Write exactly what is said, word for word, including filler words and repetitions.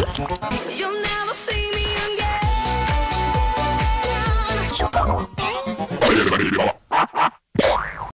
You'll never see me again. Valle de la Guerra.